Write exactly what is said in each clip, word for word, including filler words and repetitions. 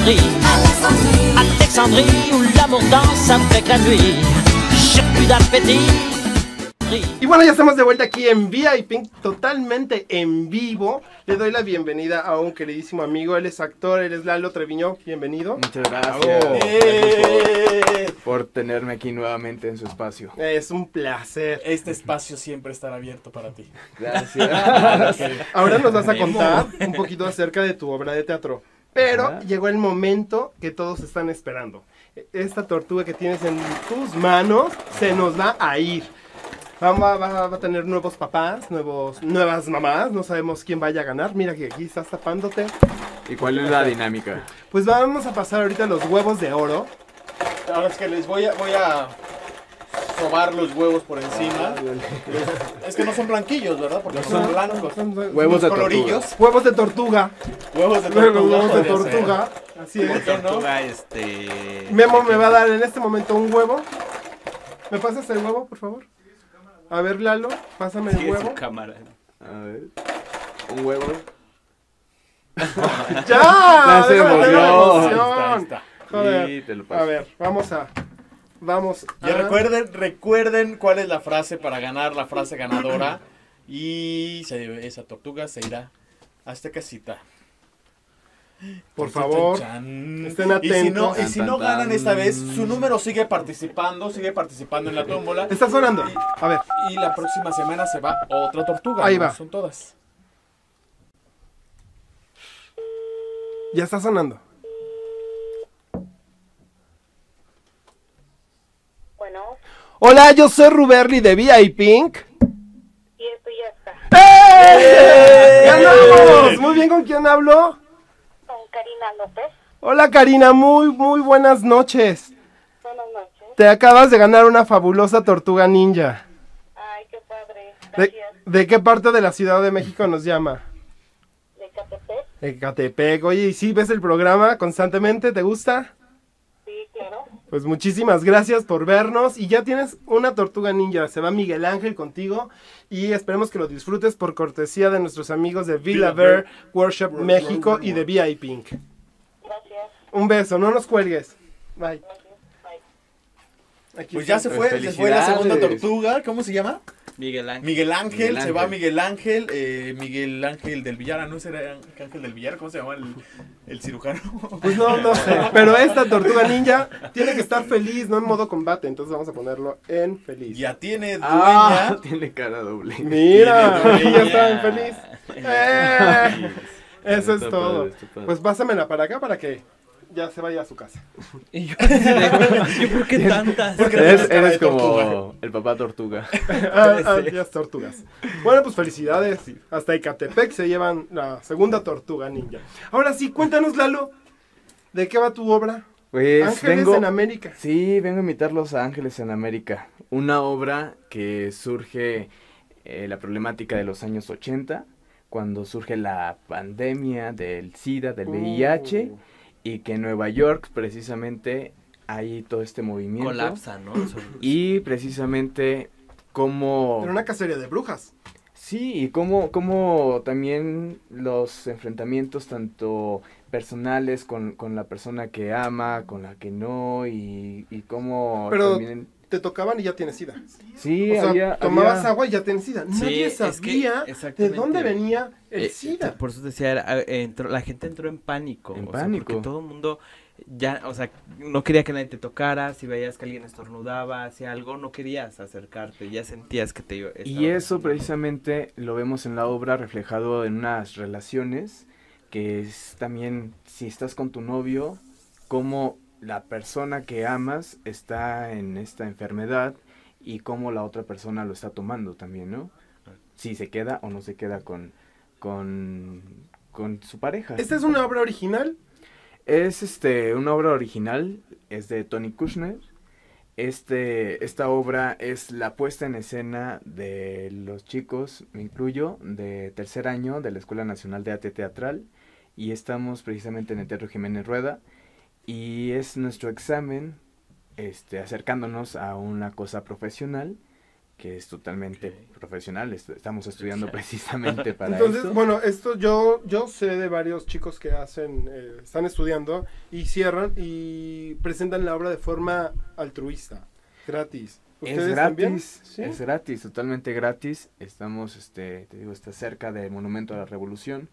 Alexandrie, Alexandrie, où l'amour danse avec la nuit. J'ai plus d'appétit. Y bueno, ya estamos de vuelta aquí en V I Pink, totalmente en vivo. Le doy la bienvenida a un queridísimo amigo. Él es actor, él es Lalo Treviño. Bienvenido. Muchas gracias. Oh. Gracias por, por tenerme aquí nuevamente en su espacio. Es un placer. Este espacio siempre estará abierto para ti. Gracias. Ahora nos vas a contar un poquito acerca de tu obra de teatro. Pero Ajá. llegó el momento que todos están esperando. Esta tortuga que tienes en tus manos se nos va a ir. Va, va, va a tener nuevos papás, nuevos, nuevas mamás, no sabemos quién vaya a ganar. Mira que aquí estás tapándote. ¿Y cuál es la dinámica? Pues vamos a pasar ahorita los huevos de oro. Ahora es que les voy a, voy a sobar los huevos por encima. Los- es que no son blanquillos, ¿verdad? Porque son blancos. Huevos de Los colorillos. Huevos de tortuga. Huevos de Luego tortuga. huevos de podría ser. tortuga. Así es. Tortuga, este... Memo me va a dar en este momento un huevo. ¿Me pasas el huevo, por favor? A ver, Lalo, pásame el Sí, es huevo. su cámara. A ver. Un huevo. ¡Ya! Se ¡Déjame ver la emocionó. emoción! Ahí está, ahí está. Joder. Y te lo paso. A ver, vamos a... Vamos Y a... recuerden, recuerden cuál es la frase para ganar, la frase ganadora. Y se- esa tortuga se irá a esta casita. Por Chan, favor, chan, chan. estén Y si no, atentos. y si no Tan, tan, ganan esta vez, tan. su número sigue participando, sigue participando en la tómbola. Está sonando. A ver, Y la próxima semana se va otra tortuga. Ahí ¿no? va. Son todas. ya está sonando. Bueno, Hola, yo soy Ruberli de V I Pink. y esto ya está. ¡Eh! ¡Ganamos! Muy bien, ¿con quién hablo? Con Karina López. Hola, Karina, muy, muy buenas noches. Buenas noches. Te acabas de ganar una fabulosa tortuga ninja. Ay, qué padre. ¿De, Gracias. de qué parte de la Ciudad de México nos llama? De Catepec. De Ecatepec. Oye, ¿y sí ves el programa constantemente? ¿Te gusta? Sí, claro. Pues muchísimas gracias por vernos. Y ya tienes una tortuga ninja. Se va Miguel Ángel contigo. Y esperemos que lo disfrutes por cortesía de nuestros amigos de Villa Bear Workshop México y de V I Pink. Gracias. Un beso, no nos cuelgues. Bye. Gracias. Bye. Aquí Pues ya está. se Pues fue, se fue la segunda felicidades. tortuga. ¿Cómo se llama? Miguel Ángel. Miguel Ángel, Miguel se va Ángel. Miguel Ángel, eh, Miguel Ángel del Villar, ¿no será Ángel del Villar? ¿Cómo se llama el, el cirujano? Pues no, no sé. Pero esta tortuga ninja tiene que estar feliz, no en modo combate. Entonces vamos a ponerlo en feliz. Ya tiene dueña. Ah, tiene cara doble. Mira, Tiene aquí ya dueña. está en feliz. ¡Eh! Eso es Está todo. padre, está padre. Pues pásamela para acá para que ya se vaya a su casa. Y yo, así de, ¿yo por qué tantas? Porque Eres, cara eres de tortuga. como el papá tortuga. Ah, ah, las tortugas. Bueno, pues felicidades. Hasta Ecatepec se llevan la segunda tortuga ninja. Ahora sí, cuéntanos, Lalo, ¿de qué va tu obra? Pues Ángeles vengo, en América. Sí, vengo a invitarlos a Ángeles en América. Una obra que surge eh, la problemática de los años ochenta, cuando surge la pandemia del SIDA, del V I H, Uh. y que en Nueva York precisamente hay todo este movimiento. Colapsa, ¿no? Son- Y precisamente cómo... Era una cacería de brujas. Sí, y cómo, cómo también los enfrentamientos tanto personales con, con la persona que ama, con la que no, y, y cómo Pero también... te tocaban y ya tienes sida. Sí, O sea, había... tomabas había- agua y ya tienes sida. Sí, Nadie es que- sabía de exactamente. dónde venía el Eh, sida. Por eso decía, era, eh, entró- la gente entró en pánico. En o sea, pánico. porque todo el mundo ya, o sea, no quería que nadie te tocara. Si veías que alguien estornudaba, hacía algo, no querías acercarte. Ya sentías que te iba. Y estaba eso pasando. precisamente lo vemos en la obra reflejado en unas relaciones, que es también si estás con tu novio, cómo la persona que amas está en esta enfermedad y cómo la otra persona lo está tomando también, ¿no? Si se queda o no se queda con, con, con su pareja. ¿Esta es una obra original? Es este una obra original, es de Tony Kushner. Este, esta obra es la puesta en escena de los chicos, me incluyo, de tercer año de la Escuela Nacional de Arte Teatral, y estamos precisamente en el Teatro Jiménez Rueda, y es nuestro examen, este, acercándonos a una cosa profesional, que es totalmente profesional. Est- Estamos estudiando precisamente para Entonces, esto. bueno, esto yo yo sé de varios chicos que hacen, eh, están estudiando y cierran y presentan la obra de forma altruista, gratis. Es ¿Ustedes también? gratis, ¿Sí? es gratis, totalmente gratis. Estamos, este, te digo, está cerca del Monumento a la Revolución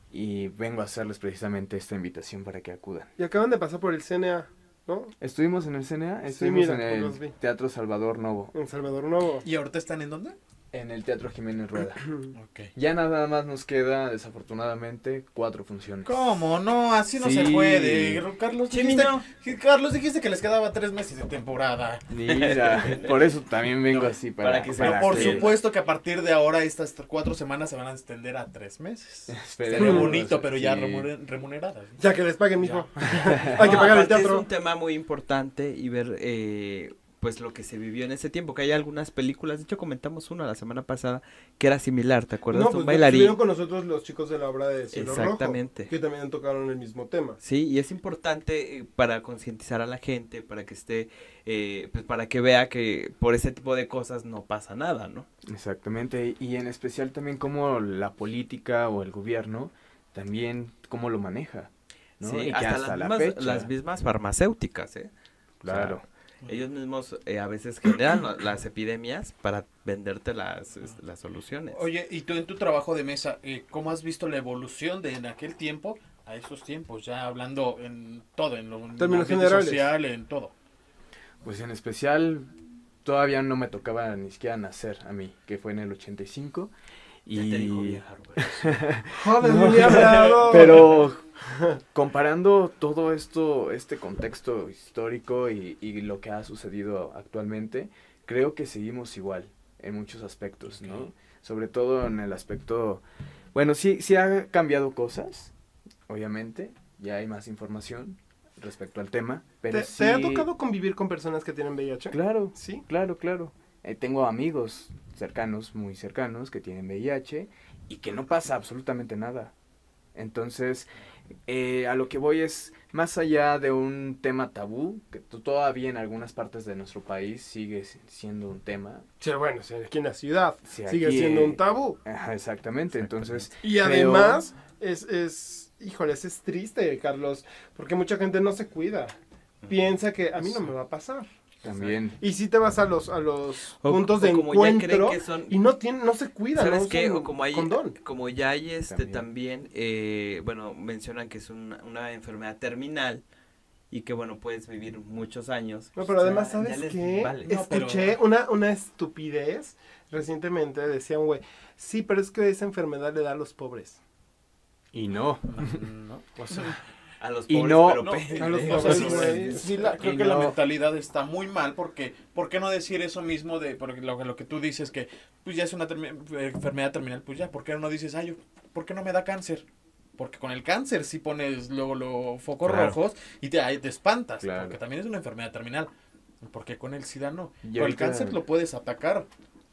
y vengo a hacerles precisamente esta invitación para que acudan. Y acaban de pasar por el C N A, ¿no? Estuvimos en el C N A, Sí, estuvimos mira, en los vi. el Teatro Salvador Novo, En Salvador Nuevo. ¿Y ahorita están en dónde? en el Teatro Jiménez Rueda. Ok. Ya nada más nos queda, desafortunadamente, cuatro funciones. ¿Cómo? No, así no Sí. se puede. Carlos, dijiste, Chimino. Carlos, dijiste que les quedaba tres meses de temporada. Mira, por eso también vengo así, para, para que se- Pero por que- supuesto que a partir de ahora estas t- cuatro semanas se van a extender a tres meses. Esperemos, Sería bonito, pero ya sí. remune- remuneradas. Ya que les paguen, mijo. Ya. Hay que No, pagar el aparte teatro. Es un tema muy importante y ver eh, pues lo que se vivió en ese tiempo, que hay algunas películas, de hecho comentamos una la semana pasada que era similar, ¿te acuerdas? No, Un pues bailarín. estuvieron con nosotros los chicos de la obra de Cielo Exactamente. Rojo, que también tocaron el mismo tema. Sí, y es importante eh, para concientizar a la gente, para que esté, eh, pues para que vea que por ese tipo de cosas no pasa nada, ¿no? Exactamente, y en especial también cómo la política o el gobierno también cómo lo maneja, ¿no? Sí, Y que hasta, hasta las, la mismas, fecha. las mismas farmacéuticas, ¿eh? Claro. O sea, ellos mismos eh, a veces generan la- las epidemias para venderte las, es- las soluciones. Oye, y tú en tu trabajo de mesa, eh, ¿cómo has visto la evolución de en aquel tiempo a esos tiempos? Ya hablando en todo, en lo en Términos el ambiente generales. social, en todo. Pues en especial todavía no me tocaba ni siquiera nacer a mí, que fue en el ochenta y cinco. Y... Ya te dijo vieja, Roberto. Joder, No. ni he hablado. Pero comparando todo esto, este contexto histórico y, y lo que ha sucedido actualmente, creo que seguimos igual en muchos aspectos, ¿no? Ok. Sobre todo en el aspecto, bueno, sí, sí ha cambiado cosas, obviamente, ya hay más información respecto al tema, pero ¿Te, sí... te ha tocado convivir con personas que tienen V I H? Claro, Sí. claro, claro. Eh, tengo amigos cercanos, muy cercanos, que tienen V I H y que no pasa absolutamente nada. Entonces, eh, a lo que voy es, más allá de un tema tabú, que to- todavía en algunas partes de nuestro país sigue si- siendo un tema. Sí, bueno, sí, aquí en la ciudad Sí, sigue aquí, siendo eh, un tabú. Ajá, exactamente, entonces... Y creo- además, es, es, híjoles, es triste, Carlos, porque mucha gente no se cuida. Piensa que a mí no me va a pasar. También, Y si te vas a los, a los O- puntos o de como ya creen encuentro que son- y no tienen, no se cuidan, ¿Sabes no qué? usan O como hay, condón. como ya hay este También. también, eh, bueno, mencionan que es una, una enfermedad terminal y que bueno, puedes vivir muchos años. No, pero O sea, además, ya ¿sabes les qué? vale. No, pero- Escuché una, una estupidez recientemente, decía un güey, sí, pero es que esa enfermedad le da a los pobres. y no. ¿No? O sea, A los Y pobres, no- pero no, pe- a los o sea, sí, pobres, sí, sí, la- creo Y que la no- mentalidad está muy mal porque, ¿por qué no decir eso mismo de porque lo, lo que tú dices que pues ya es una termi- eh, enfermedad terminal? Pues ya, ¿por qué no dices, ay, yo, ¿por qué no me da cáncer? Porque con el cáncer sí pones luego los focos Claro. rojos y te, ahí te espantas, Claro. porque también es una enfermedad terminal. Porque con el SIDA no. Y Con el ahorita- cáncer lo puedes atacar,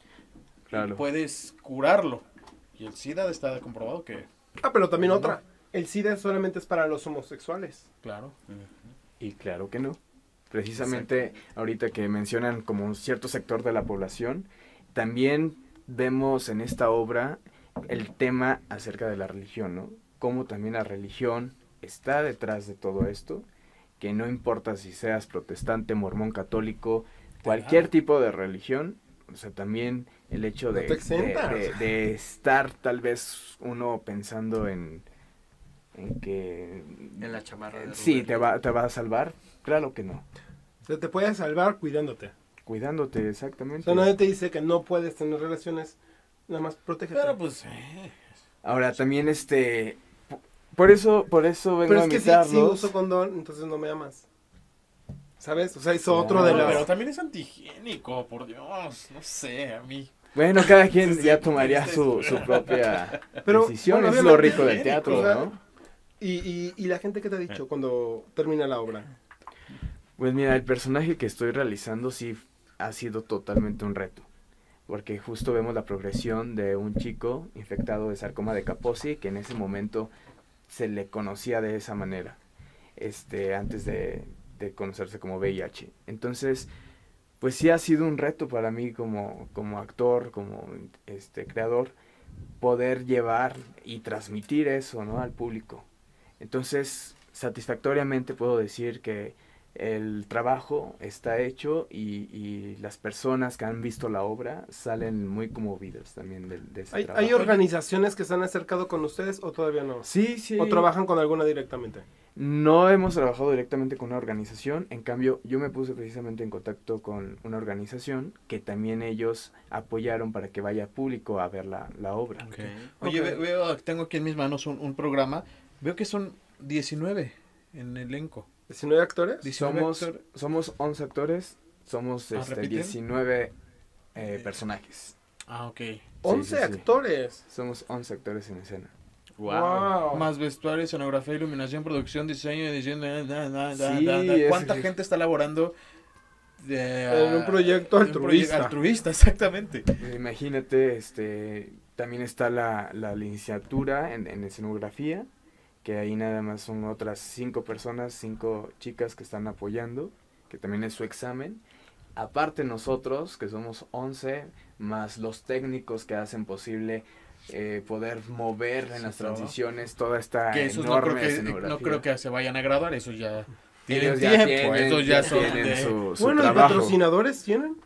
Claro. puedes curarlo. Y el SIDA está comprobado que, Ah, pero también No. otra. El SIDA solamente es para los homosexuales. claro. Y claro que no. Precisamente ahorita que mencionan como un cierto sector de la población, también vemos en esta obra el tema acerca de la religión, ¿no? Cómo también la religión está detrás de todo esto, que no importa si seas protestante, mormón, católico, cualquier Claro. tipo de religión, o sea, también el hecho No de, te de, exentas. de- de estar tal vez uno pensando en, en que... en la chamarra de Sí, Roberto. te va, te va a salvar. Claro que no. O sea, te puedes salvar cuidándote. Cuidándote, O exactamente. sea, nadie te dice que no puedes tener relaciones, nada más protégete. Pero pues, eh, Ahora también este... po- Por eso, por eso vengo Pero a es que si, invitarlos. si uso condón, entonces no me amas. ¿Sabes? O sea, hizo otro No, de no, las... pero también es antihigiénico, por Dios, no sé, a mí. Bueno, cada quien Sí, ya sí, tomaría este- su, su propia Pero, decisión. bueno, es lo obviamente, rico del higiénico, teatro, o sea, ¿no? Y, y, y la gente que te ha dicho cuando termina la obra. Pues mira, el personaje que estoy realizando sí ha sido totalmente un reto. Porque justo vemos la progresión de un chico infectado de sarcoma de Kaposi, que en ese momento se le conocía de esa manera, este, antes de, de conocerse como V I H. Entonces, pues sí ha sido un reto para mí como, como actor, como este creador, poder llevar y transmitir eso, ¿no?, al público. Entonces, satisfactoriamente puedo decir que el trabajo está hecho y, y las personas que han visto la obra salen muy conmovidas también de, de ese ¿Hay, trabajo. ¿Hay organizaciones que se han acercado con ustedes o todavía no? Sí, sí. ¿O trabajan con alguna directamente? No hemos trabajado directamente con una organización, en cambio yo me puse precisamente en contacto con una organización que también ellos apoyaron para que vaya público a ver la, la obra. Oye, Ok. ve- veo, tengo aquí en mis manos un, un programa, veo que son diecinueve en elenco. ¿diecinueve actores? diecinueve Somos, actores. somos once actores, somos Ah, este, ¿repiten? diecinueve eh, personajes. Ah, ok. once sí, sí. actores. Somos once actores en escena. Wow. Más vestuario, escenografía, iluminación, producción, diseño, edición, da, da, da, da, Sí, da, da. es- ¿Cuánta es- gente está laborando de, En un proyecto en un proyecto altruista. altruista, exactamente. Pues imagínate, este, también está la, la licenciatura en, en escenografía, que ahí nada más son otras cinco personas, cinco chicas que están apoyando, que también es su examen. Aparte nosotros, que somos once, más los técnicos que hacen posible eh, poder mover en las Sí, trabajo. transiciones toda esta Que esos no enorme creo que, escenografía. no creo que se vayan a graduar, eso ya tienen Ellos ya tiempo, tienen, esos ya ya son tienen de- su, su Bueno, ¿y trabajo. patrocinadores tienen?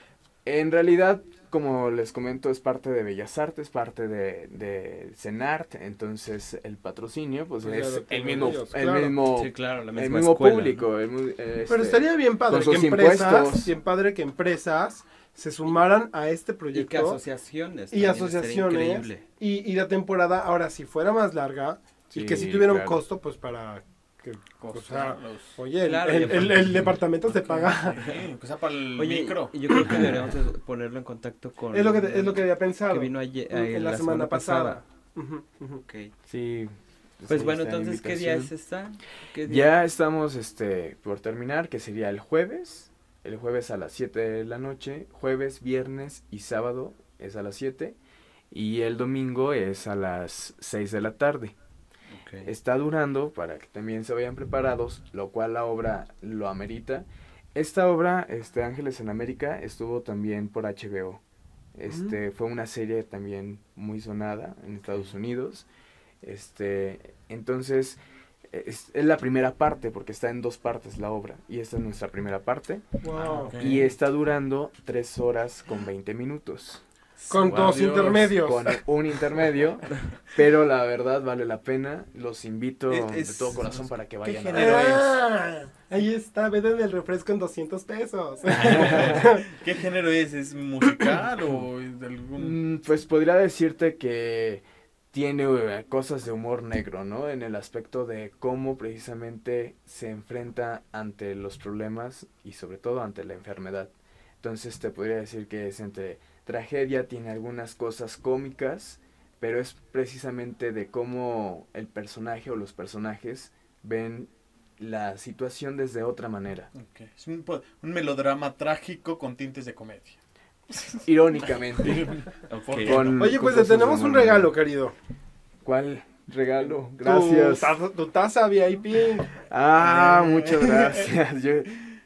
En realidad, como les comento, es parte de Bellas Artes, parte de, de CENART, entonces el patrocinio pues Pues ya es lo el tienen mismo, ellos, el claro. mismo, Sí, claro, la el misma mismo escuela, público. el mu- Pero este, estaría bien padre con que sus empresas, impuestos. bien padre que empresas se sumaran a este ¿no? Y que proyecto asociaciones. y también, estaría asociaciones increíble. y, y la temporada ahora si fuera más larga y que si Sí, tuviera un claro. costo pues para que o sea, Costarlos. oye, el, Claro, el- y el- aparte- el departamento se paga. Sí, que sea para el Oye, micro. y yo creo que deberíamos de ponerlo en contacto con... Es lo que te- es lo que había pensado. Que vino ayer, en, eh, en la, semana, pasada. Ujú, ujú. Ok. Sí. Pues ahí bueno, está la entonces, ¿qué día es invitación. esta? ¿Qué día? Ya estamos este por terminar, que sería el jueves, el jueves a las siete de la noche, jueves, viernes y sábado es a las siete y el domingo es a las seis de la tarde. Ok. Está durando para que también se vayan preparados, lo cual la obra lo amerita. Esta obra, este Ángeles en América, estuvo también por H B O. Este fue una serie también muy sonada en Estados Unidos. Este, entonces es, es la primera parte porque está en dos partes la obra y esta es nuestra primera parte Wow. ok. y está durando tres horas con veinte minutos. Con Guau, dos Dios. intermedios. Con un intermedio, pero la verdad vale la pena. Los invito Es- de es- todo corazón para que vayan a género ver. es? Ah, ahí está, venden el refresco en doscientos pesos. ¿Qué género es? ¿Es musical o es de algún...? Mm, Pues podría decirte que tiene eh, cosas de humor negro, ¿no? En el aspecto de cómo precisamente se enfrenta ante los problemas y sobre todo ante la enfermedad. Entonces te podría decir que es entre tragedia, tiene algunas cosas cómicas, pero es precisamente de cómo el personaje o los personajes ven la situación desde otra manera. Ok, es un, po- un melodrama trágico con tintes de comedia. Irónicamente. Ok. con- Oye, con pues te cosas de tenemos un humor regalo, negro. querido. ¿Cuál regalo? Tu Gracias. taza- Tu taza V I P. Ah, Eh. muchas gracias. Yo...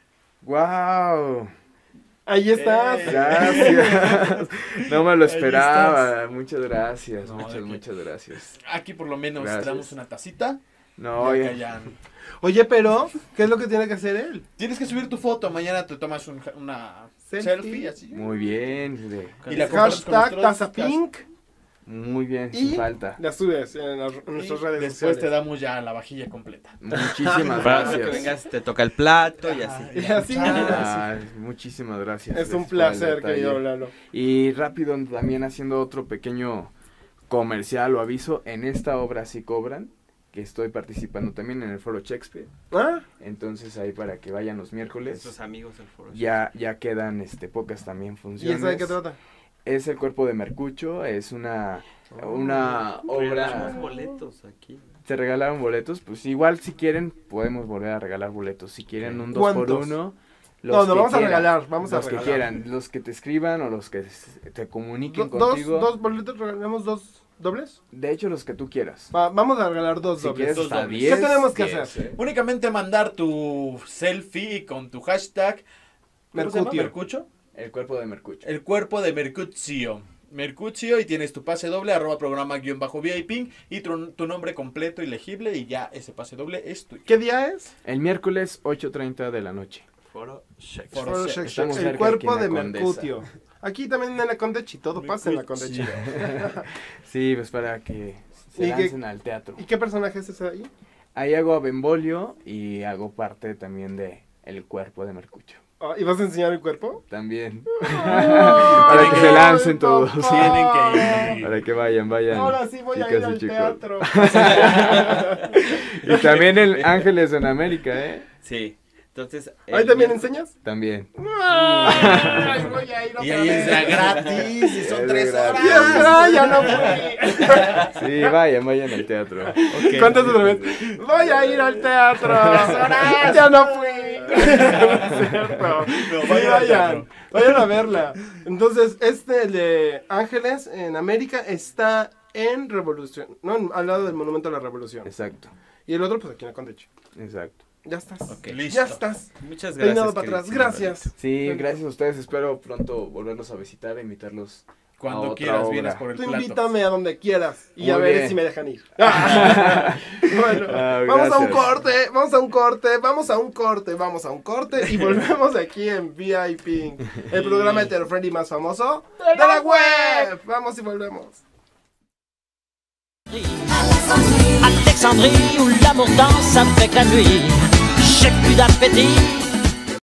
Wow. Ahí estás. Eh. Gracias. No me lo Ahí esperaba. Muchas gracias. No, muchas, de qué. muchas gracias. Aquí por lo menos Gracias. te damos una tacita. No, ya oye. que ya- Oye, pero, ¿qué es lo que tiene que hacer él? Tienes que subir tu foto. Mañana te tomas un ja- una Selfie. selfie, así. Muy bien. de- Y la compartes con Hashtag nosotros. taza pink Muy bien, y sin falta. la subes en, las- en Y nuestras redes después sociales. te damos ya la vajilla completa. Muchísimas Para que gracias. vengas, te toca el plato y así. Y así. Ah, muchísimas gracias. Es un Gracias por el placer, detalle. querido Lalo. Y rápido también haciendo otro pequeño comercial o aviso, en esta obra sí cobran, que estoy participando también en el Foro Shakespeare, ¿Ah? entonces ahí para que vayan los miércoles, Nuestros amigos del foro. ya, ya quedan este pocas también ¿Y funciones. esa de qué trata? Es el cuerpo de Mercucho, es una, una Regalamos obra, boletos aquí. se regalaron boletos, pues igual si quieren podemos volver a regalar boletos, si quieren un dos por ¿Cuántos? uno. No, no, que vamos a quieran, regalar, vamos a los que regalar. quieran, los que te escriban o los que s- te comuniquen Do- dos, contigo. dos boletos, regalamos dos dobles. De hecho, los que tú quieras. Va- vamos a regalar dos Si dobles. quieres Dos hasta dobles. diez. ¿Qué tenemos que diez, hacer? ¿eh? Únicamente mandar tu selfie con tu hashtag ¿Cómo se llama? Mercutio. ¿Mercucho? El cuerpo de Mercucho. El cuerpo de Mercutio. Mercutio, y tienes tu pase doble, arroba programa guión bajo V I P y tu, tu nombre completo y legible, y ya ese pase doble es tuyo. ¿Qué día es? El miércoles ocho treinta de la noche. Foro Shakespeare. Foro Foro Shakespeare. Estamos El cerca cuerpo aquí de en la Condesa. Mercutio. Aquí también en la Condechi, todo pasa en la Condechi. Sí, pues para que se ¿Y qué- lancen al teatro. ¿Y qué personaje es ese ahí? Ahí hago a Benvolio y hago parte también de El cuerpo de Mercucho. Ah, ¿y vas a enseñar el cuerpo? También. Para Para que se lancen todos. Tienen que ir. Para que vayan, vayan. Ahora sí voy a chicas ir y al chicos. teatro. Y también el Ángeles en América, ¿eh? Sí. Entonces. ¿Ahí el también miércoles- enseñas? También. Ay, voy a ir otra Y ahí vez. es gratis, y son Es tres gratis. horas. Ya, ya no fui. Sí, vayan, vayan al teatro. Ok. ¿Cuántas otra vez? Voy a ir al teatro. Ya no fui. No es cierto. No, Sí, vayan al vayan, teatro. vayan a verla. Entonces, este el de Ángeles en América está en Revolución, no, en- al lado del Monumento a la Revolución. Exacto, Y el otro, pues aquí en la Condechi. exacto. Ya estás. Ok. Listo. Ya estás. Muchas gracias. Peinado para atrás. queridísimo Gracias. Sí, gracias a ustedes. Espero pronto volverlos a visitar e invitarlos. a Cuando otra quieras obra. vienes por el Tú plato. invítame a donde quieras y Muy a ver bien. si me dejan ir. Bueno, Ah, vamos a un gracias. corte, vamos a un corte, vamos a un corte, vamos a un corte y volvemos aquí en V I P, el programa hetero friendly más famoso de la web. Vamos y volvemos. Alexandrie où l'amour danse avec la nuit. J'ai plus d'appétit